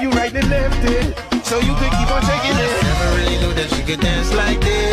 you right and left it, so you could keep on shaking it. Never really knew that she could dance like this.